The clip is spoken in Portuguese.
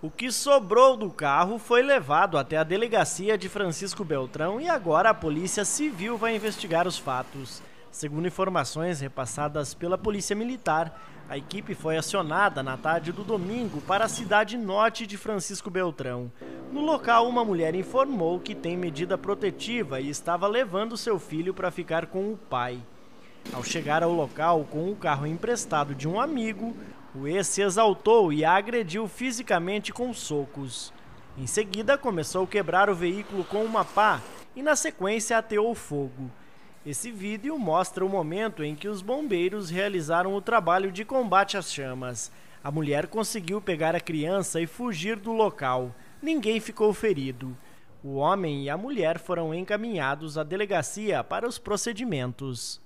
O que sobrou do carro foi levado até a delegacia de Francisco Beltrão e agora a Polícia Civil vai investigar os fatos. Segundo informações repassadas pela Polícia Militar, a equipe foi acionada na tarde do domingo para a cidade norte de Francisco Beltrão. No local, uma mulher informou que tem medida protetiva e estava levando seu filho para ficar com o pai. Ao chegar ao local com o carro emprestado de um amigo, o ex se exaltou e a agrediu fisicamente com socos. Em seguida, começou a quebrar o veículo com uma pá e, na sequência, ateou fogo. Esse vídeo mostra o momento em que os bombeiros realizaram o trabalho de combate às chamas. A mulher conseguiu pegar a criança e fugir do local. Ninguém ficou ferido. O homem e a mulher foram encaminhados à delegacia para os procedimentos.